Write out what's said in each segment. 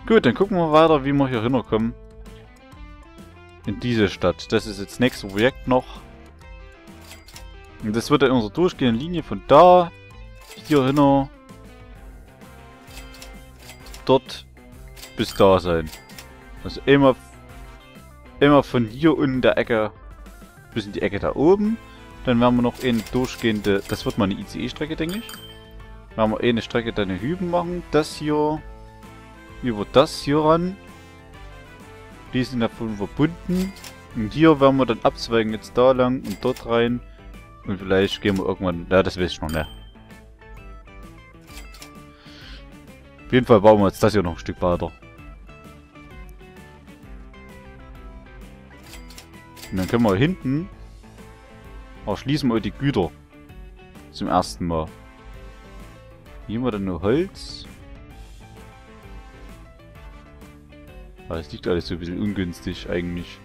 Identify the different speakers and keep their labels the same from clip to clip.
Speaker 1: Gut, dann gucken wir weiter, wie wir hier hinkommen. In diese Stadt. Das ist jetzt das nächste Projekt noch. Und das wird dann in unserer durchgehenden Linie von da, hier hin, dort bis da sein. Also immer von hier unten der Ecke bis in die Ecke da oben. Dann werden wir noch eine durchgehende, das wird mal eine ICE-Strecke, denke ich. Werden wir eine Strecke dann in Hüben machen. Das hier über das hier ran. Die sind davon verbunden. Und hier werden wir dann abzweigen jetzt da lang und dort rein. Und vielleicht gehen wir irgendwann... Ja, das weiß ich noch nicht. Auf jeden Fall bauen wir jetzt das hier noch ein Stück weiter. Und dann können wir hinten... erschließen wir die Güter. Zum ersten Mal. Hier haben wir dann nur Holz. Aber es liegt alles so ein bisschen ungünstig eigentlich.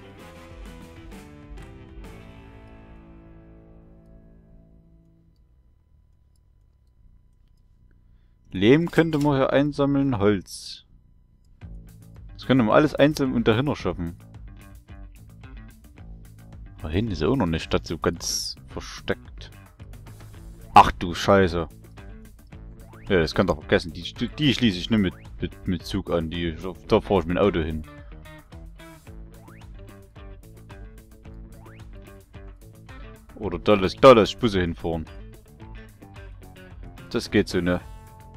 Speaker 1: Lehm könnte man hier einsammeln, Holz. Das könnte man alles einsammeln und dahinter schaffen. Da hinten ist ja auch noch eine Stadt so ganz versteckt. Ach du Scheiße. Ja, das kann doch vergessen. Die schließe ich nicht mit Zug an. Da fahre ich mit dem Auto hin. Oder da lasse ich Busse hinfahren. Das geht so, ne?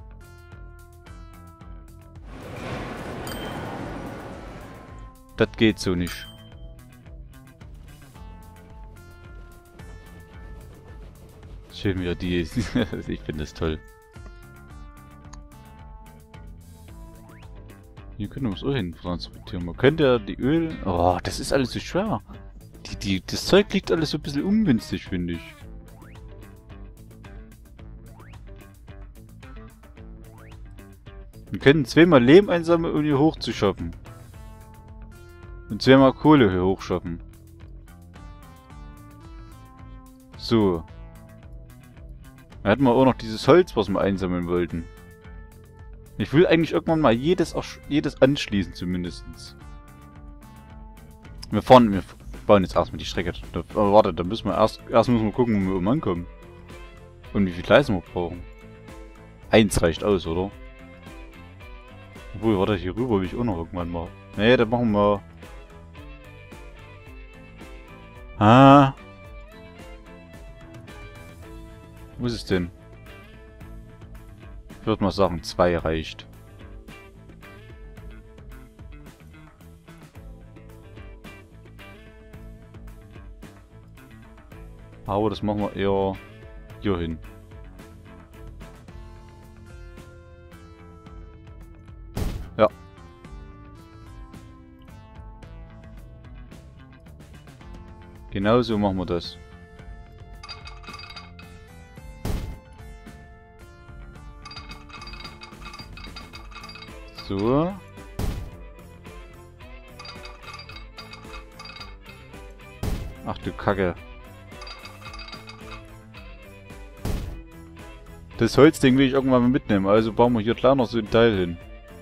Speaker 1: Das geht so nicht. Schön wieder die. Ich finde das toll. Hier können wir es auch hin transportieren. Man könnte ja die Öl... Oh, das ist alles so schwer. Das Zeug liegt alles so ein bisschen ungünstig, finde ich. Wir können zweimal Lehm einsammeln, um hier hochzuschaffen. Und zweimal Kohle hier hochschaffen. So. Dann hatten wir auch noch dieses Holz, was wir einsammeln wollten. Ich will eigentlich irgendwann mal jedes anschließen, zumindest. Wir bauen jetzt erstmal die Strecke. Aber warte, da müssen wir erst müssen wir gucken, wo wir oben ankommen. Und wie viel Gleise wir brauchen. Eins reicht aus, oder? Obwohl, warte, hier rüber will ich auch noch irgendwann mal. Nee, dann machen wir... Ah. Wo ist es denn? Ich würde mal sagen, 2 reicht. Aber das machen wir eher hier hin. Ja. Genau so machen wir das. So. Ach du Kacke. Das Holzding will ich irgendwann mal mitnehmen, also bauen wir hier klar noch so ein Teil hin.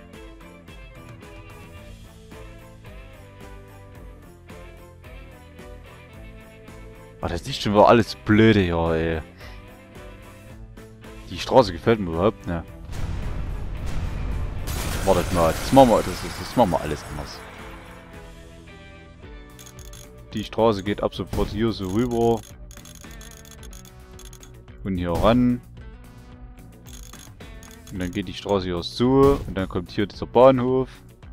Speaker 1: Ah, das ist schon wieder alles blöde hier, ey. Die Straße gefällt mir überhaupt nicht. Wartet mal, das machen wir alles anders. Die Straße geht ab sofort hier so rüber. Und hier ran. Und dann geht die Straße hier so. Und dann kommt hier dieser Bahnhof.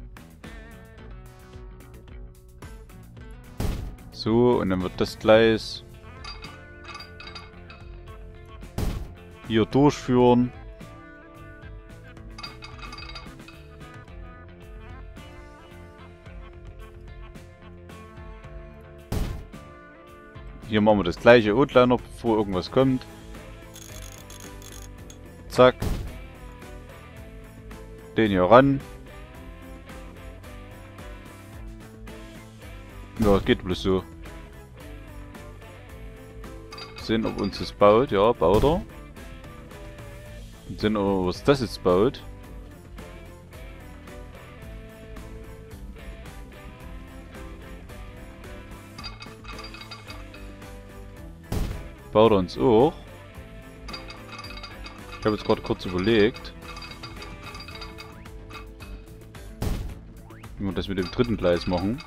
Speaker 1: So, und dann wird das Gleis hier durchführen. Hier machen wir das gleiche Outliner, bevor irgendwas kommt. Zack. Den hier ran. Ja, geht bloß so. Sehen, ob uns das baut. Ja, baut er. Und sehen, ob was das jetzt baut. Baut er uns auch. Ich habe jetzt gerade kurz überlegt, wie wir das mit dem dritten Gleis machen.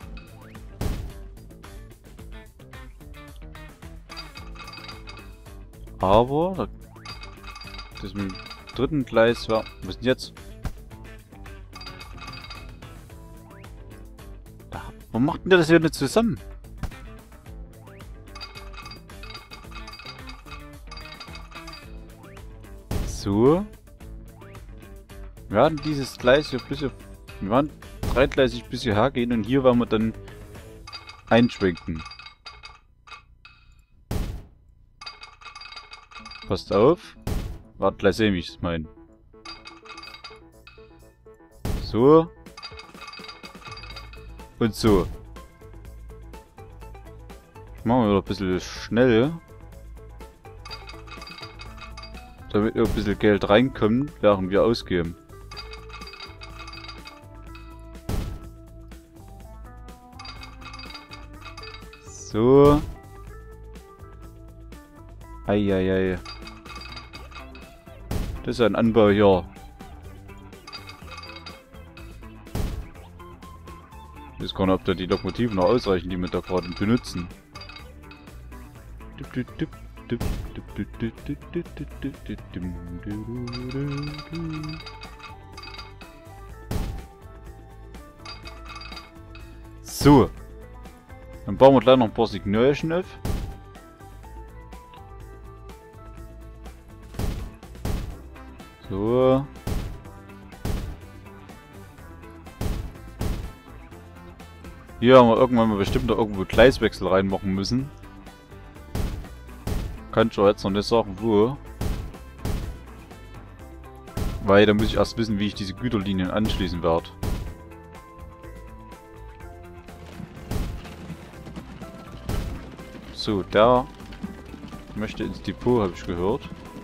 Speaker 1: Aber das mit dem dritten Gleis war... Was ist denn jetzt? Warum macht denn der das hier nicht zusammen? So. Wir werden dieses Gleis hier bis hier... Wir werden dreigleisig bis hierher gehen und hier werden wir dann einschwenken. Passt auf. Warte, gleich sehen, wie ich es meine. So. Und so. Machen wir wieder ein bisschen schnell. Damit ein bisschen Geld reinkommt, während wir ausgeben. So. Eieiei. Das ist ein Anbau hier. Ich weiß gar nicht, ob da die Lokomotiven noch ausreichen, die wir da gerade benutzen. So. Dann bauen wir gleich noch ein paar Signalchen auf. So. Hier haben wir irgendwann mal bestimmt noch irgendwo Gleiswechsel reinmachen müssen. Kann ich auch jetzt noch nicht sagen, wo. Weil da muss ich erst wissen, wie ich diese Güterlinien anschließen werde. So, der möchte ins Depot, habe ich gehört.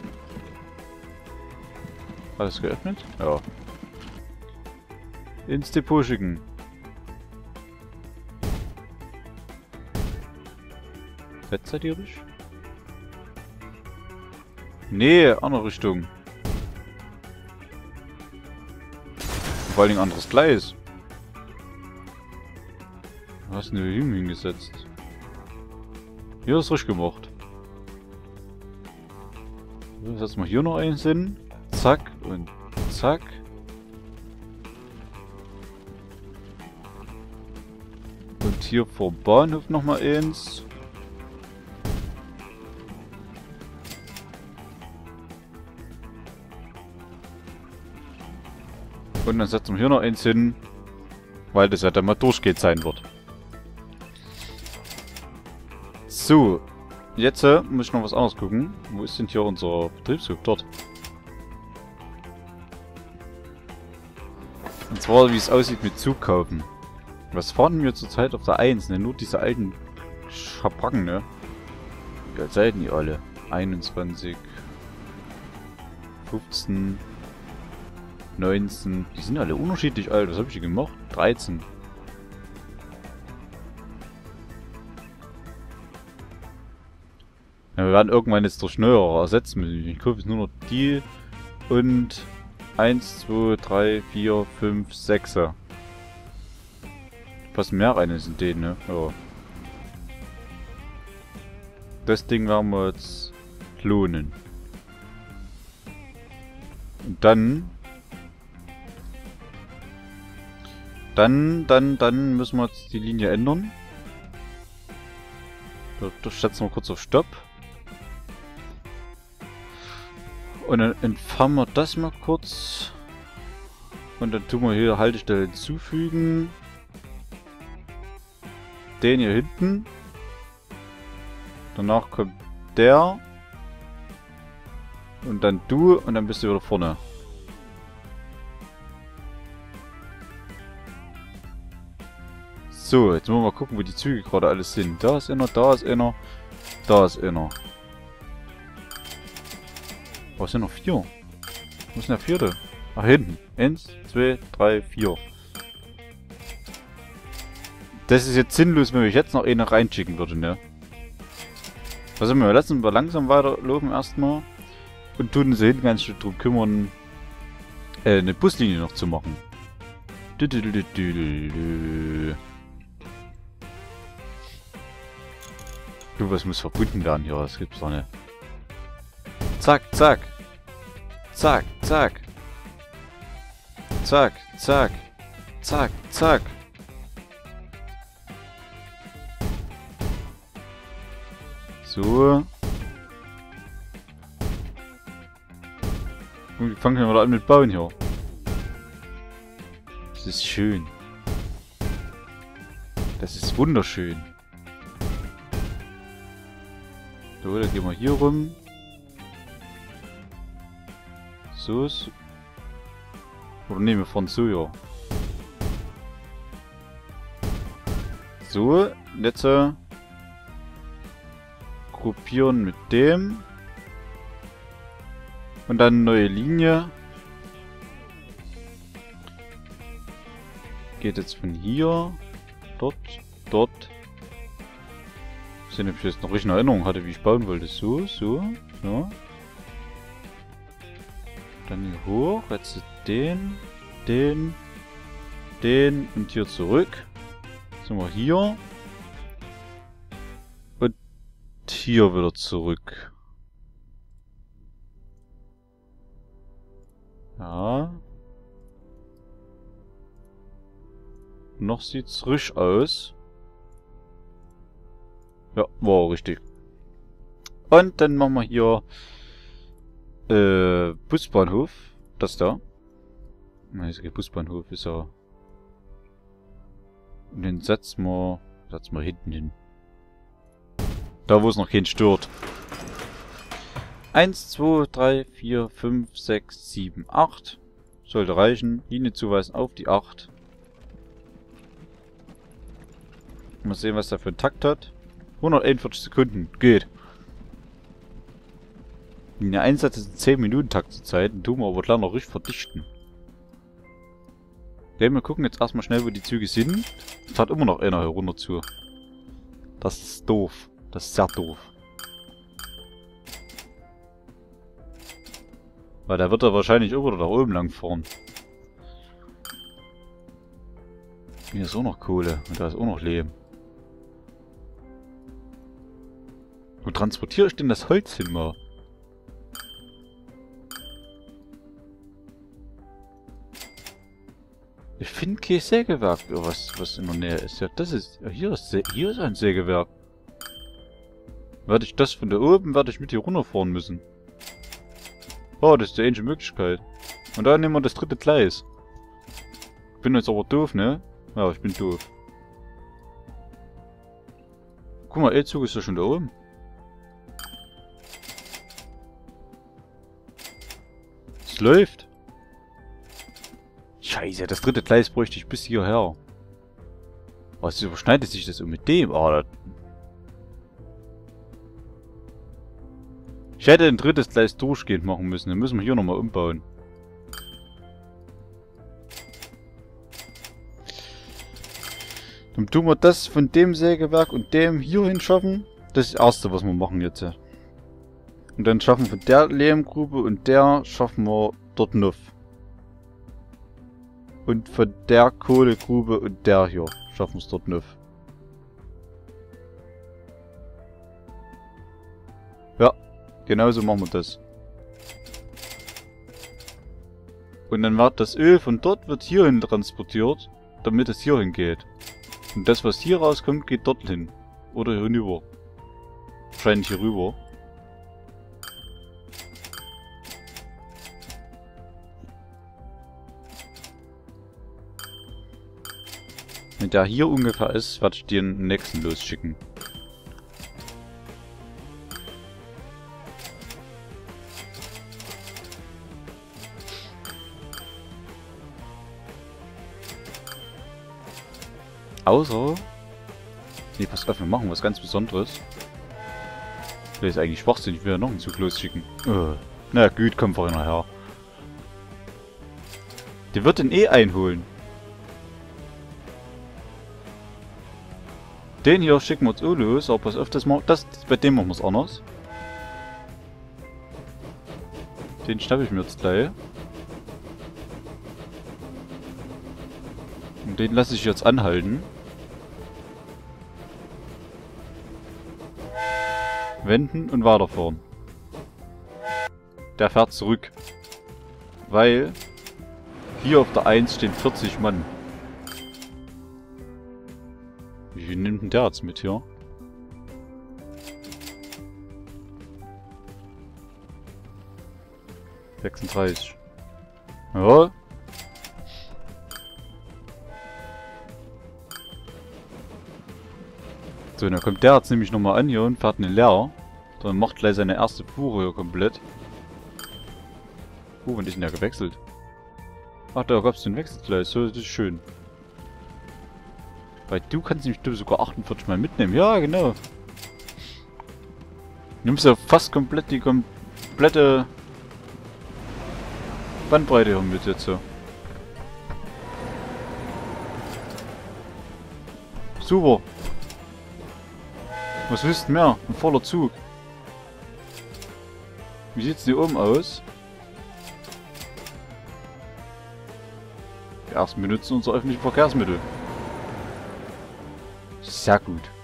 Speaker 1: Alles geöffnet? Ja. Ins Depot schicken. Fettzatierisch? Nee, andere Richtung. Vor allen Dingen anderes Gleis. Du hast eine Bewegung hingesetzt. Hier ist richtig gemacht. So, setzen wir hier noch eins hin. Zack und zack. Und hier vor dem Bahnhof nochmal eins. Und dann setzen wir hier noch eins hin, weil das ja dann mal durchgeht sein wird. So, jetzt muss ich noch was anderes gucken. Wo ist denn hier unser Betriebshof? Dort. Und zwar, wie es aussieht mit Zugkaufen. Was fahren wir zurzeit auf der 1? Ne? Nur diese alten Schabracken, ne? Wie alt seid ihr alle? 21, 15, 19. Die sind alle unterschiedlich alt. Was habe ich hier gemacht? 13. Ja, wir werden irgendwann jetzt durch neuere ersetzen müssen. Ich kaufe jetzt nur noch die und 1, 2, 3, 4, 5, 6. Passen mehr rein in den, ne? Ja. Das Ding werden wir jetzt klonen. Und dann müssen wir jetzt die Linie ändern. Da setzen wir kurz auf Stopp. Und dann entfernen wir das mal kurz. Und dann tun wir hier Haltestelle hinzufügen. Den hier hinten. Danach kommt der. Und dann du. Und dann bist du wieder vorne. So, jetzt müssen wir mal gucken, wo die Züge gerade alles sind. Da ist einer, da ist einer, da ist einer. Wo sind noch 4? Wo ist denn der 4.? Ach, hinten. 1, 2, 3, 4. Das ist jetzt sinnlos, wenn ich jetzt noch einen reinschicken würde, ne? Also wir lassen wir langsam weiterlaufen erstmal. Und tun uns hinten ganz schön drum kümmern, eine Buslinie noch zu machen. Du, was muss verbunden werden hier? Das gibt's doch nicht. Zack, zack. Zack, zack. Zack, zack. Zack, zack. So. Und wir fangen wieder an mit Bauen hier. Das ist schön. Das ist wunderschön. So, dann gehen wir hier rum. So. Oder nehmen wir von so, ja. So, jetzt gruppieren mit dem. Und dann neue Linie. Geht jetzt von hier, dort, dort. Ich weiß nicht, ob ich jetzt noch richtig in Erinnerung hatte, wie ich bauen wollte. So, so, so. Dann hier hoch, jetzt den, den, den und hier zurück. Jetzt sind wir hier. Und hier wieder zurück. Ja. Noch sieht's frisch aus. Ja, war richtig. Und dann machen wir hier Busbahnhof. Das da. Nein, ist kein Busbahnhof, ist ja. Und den setzen wir hinten hin. Da, wo es noch keinen stört. 1, 2, 3, 4, 5, 6, 7, 8. Sollte reichen. Linie zuweisen auf die 8. Mal sehen, was der für einen Takt hat. 141 Sekunden. Geht. Linie Einsatz ist ein 10 Minuten Takt zur Zeit. Den tun wir aber gleich noch richtig verdichten. Okay, wir gucken jetzt erstmal schnell, wo die Züge sind. Es hat immer noch einer hier runter zu. Das ist doof. Das ist sehr doof. Weil der wird da wahrscheinlich auch wieder da oben lang fahren. Hier ist auch noch Kohle und da ist auch noch Lehm. Wo transportiere ich denn das Holz hin mal? Ich finde kein Sägewerk, was in der Nähe ist. Ja, das ist. Ja, hier ist ein Sägewerk. Werde ich das von da oben, werde ich mit hier runterfahren müssen. Oh, das ist die einzige Möglichkeit. Und dann nehmen wir das dritte Gleis. Ich bin jetzt aber doof, ne? Ja, ich bin doof. Guck mal, E-Zug ist ja schon da oben. Es läuft. Scheiße, das dritte Gleis bräuchte ich bis hierher. Was überschneidet sich das mit dem? Oh, ich hätte ein drittes Gleis durchgehend machen müssen. Dann müssen wir hier nochmal umbauen. Dann tun wir das von dem Sägewerk und dem hier hinschaffen. Das ist das erste, was wir machen jetzt. Und dann schaffen wir der Lehmgrube und der schaffen wir dort noch. Und von der Kohlegrube und der hier schaffen wir es dort noch. Ja, genauso machen wir das. Und dann wird das Öl von dort wird hierhin transportiert, damit es hierhin geht. Und das, was hier rauskommt, geht dorthin. Oder hier hinüber. Wahrscheinlich hier rüber. Wenn der hier ungefähr ist, werde ich den nächsten losschicken. Außer... Nee, pass auf, wir machen was ganz Besonderes. Das ist eigentlich schwachsinnig, wir noch einen Zug losschicken. Na gut, komm vorhin nachher. Der wird den eh einholen. Den hier schicken wir jetzt auch los, aber pass auf, bei dem machen wir es anders. Den schnappe ich mir jetzt gleich. Und den lasse ich jetzt anhalten. Wenden und weiterfahren. Der fährt zurück. Weil hier auf der 1 stehen 40 Mann. Wie viel nimmt denn der jetzt mit hier? ...36. Ja. So, dann kommt der jetzt nämlich nochmal an hier und fährt eine leer. Dann macht gleich seine erste Fuhre hier komplett. Wann ist denn der gewechselt? Ach, da gab es den Wechsel gleich. So, das ist schön. Weil du kannst nämlich sogar 48 Mal mitnehmen. Ja, genau. Nimmst ja fast komplett die komplette Bandbreite hier mit jetzt so. Super. Was willst du mehr? Ein voller Zug. Wie sieht's hier oben aus? Die ersten benutzen unser öffentliche Verkehrsmittel. Sehr gut.